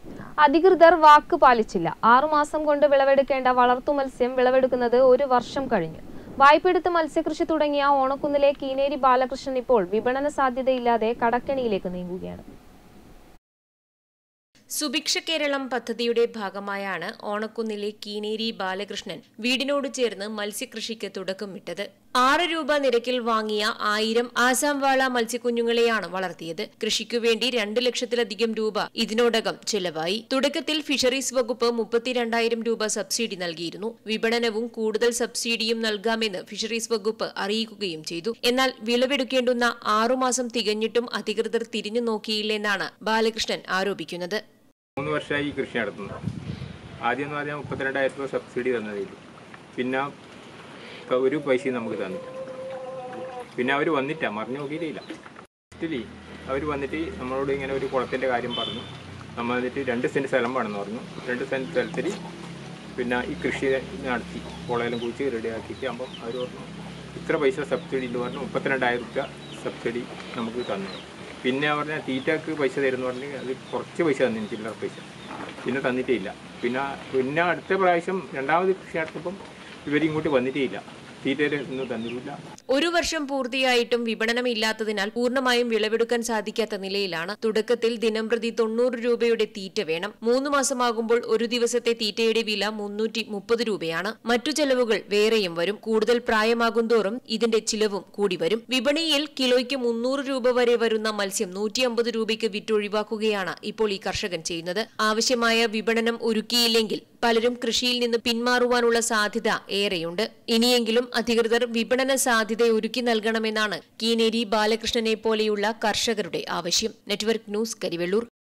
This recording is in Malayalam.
അധികൃതർ വാക്ക് പാലിച്ചില്ല. 6 മാസം കൊണ്ട് വിളവെടുക്കേണ്ട വളർത്തു മത്സ്യം വിളവെടുക്കുന്നത് 1 വർഷം കഴിഞ്ഞു. വായ്പെടുത്ത് മത്സ്യകൃഷി തുടങ്ങിയ ഓണക്കുന്നിലെ കീനേരി ബാലകൃഷ്ണൻ ഇപ്പോൾ വിപണന സാധ്യതയില്ലാതെ കടക്കെണിയിലേക്ക് നീങ്ങുകയാണ്. സുഭിക്ഷ കേരളം പദ്ധതിയുടെ ഭാഗമായാണ് ഓണക്കുന്നിലെ കീനേരി ബാലകൃഷ്ണൻ വീടിനോട് ചേർന്ന് മത്സ്യകൃഷിക്ക് തുടക്കമിട്ടത്. 6 രൂപ നിരക്കിൽ വാങ്ങിയ 1000 ആസാം വാള മത്സ്യക്കുഞ്ഞുങ്ങളെയാണ് വളർത്തിയത്. കൃഷിക്കുവേണ്ടി 2 ലക്ഷത്തിലധികം രൂപ ഇതിനോടകം ചെലവായി. തുടക്കത്തിൽ ഫിഷറീസ് വകുപ്പ് 32,000 രൂപ സബ്സിഡി നൽകിയിരുന്നു. വിപണനവും കൂടുതൽ സബ്സിഡിയും നൽകാമെന്ന് ഫിഷറീസ് വകുപ്പ് അറിയിക്കുകയും ചെയ്തു. എന്നാൽ വിളവെടുക്കേണ്ടുന്ന 6 മാസം തികഞ്ഞിട്ടും അധികൃതർ തിരിഞ്ഞു നോക്കിയില്ലെന്നാണ് ബാലകൃഷ്ണൻ ആരോപിക്കുന്നത്. 3 വർഷമായി ഈ കൃഷി നടത്തുന്നു. ആദ്യം 32,000 രൂപ സബ്സിഡി തന്നതിൽ പിന്നെ ഒരു പൈസയും നമുക്ക് തന്നില്ല. പിന്നെ അവർ വന്നിട്ടാ മറിഞ്ഞു നോക്കിയിട്ടില്ല. അവർ വന്നിട്ട് നമ്മളോട് ഇങ്ങനെ ഒരു കുളത്തിൻ്റെ കാര്യം പറഞ്ഞു. നമ്മൾ വന്നിട്ട് 2 സെൻറ്റ് സ്ഥലം വേണമെന്ന് പറഞ്ഞു. 2 സെൻറ്റ് സ്ഥലത്തിൽ പിന്നെ ഈ കൃഷി നടത്തി കുളയെല്ലാം കുഴിച്ച് റെഡിയാക്കിയിട്ട് ആകുമ്പം അവർ പറഞ്ഞു ഇത്ര പൈസ സബ്സിഡി എന്ന് പറഞ്ഞു. 32,000 രൂപ സബ്സിഡി നമുക്ക് തന്നു. പിന്നെ പറഞ്ഞാൽ തീറ്റക്ക് പൈസ തരുമെന്ന് പറഞ്ഞ് അത് കുറച്ച് പൈസ തന്നിന്, ചില്ലറ പൈസ. പിന്നെ തന്നിട്ടേ ഇല്ല. പിന്നെ അടുത്ത പ്രാവശ്യം 2ാമത് കൃഷി നടത്തുമ്പം ഇവരിങ്ങോട്ട് വന്നിട്ടേ ഇല്ല. തീറ്റയൊന്നും തന്നിട്ടില്ല. 1 വർഷം പൂർത്തിയായിട്ടും വിപണനമില്ലാത്തതിനാൽ പൂർണ്ണമായും വിളവെടുക്കാൻ സാധിക്കാത്ത നിലയിലാണ്. തുടക്കത്തിൽ ദിനംപ്രതി 90 രൂപയുടെ തീറ്റ വേണം. 3 മാസമാകുമ്പോൾ ഒരു ദിവസത്തെ തീറ്റയുടെ വില 330 രൂപയാണ്. മറ്റു ചെലവുകൾ വേറെയും വരും. കൂടുതൽ പ്രായമാകുന്തോറും ഇതിന്റെ ചിലവും കൂടി വരും. വിപണിയിൽ കിലോയ്ക്ക് 300 രൂപ വരെ വരുന്ന മത്സ്യം 150 രൂപയ്ക്ക് വിറ്റൊഴിവാക്കുകയാണ് ഇപ്പോൾ ഈ കർഷകൻ ചെയ്യുന്നത്. ആവശ്യമായ വിപണനം ഒരുക്കിയില്ലെങ്കിൽ പലരും കൃഷിയിൽ നിന്ന് പിന്മാറുവാനുള്ള സാധ്യത ഏറെയുണ്ട്. ഇനിയെങ്കിലും അധികൃതർ വിപണന സാധ്യത ഒരുക്കി നൽകണമെന്നാണ് കീനേരി ബാലകൃഷ്ണനെ പോലെയുള്ള കർഷകരുടെ ആവശ്യം. Network news, Karivellur.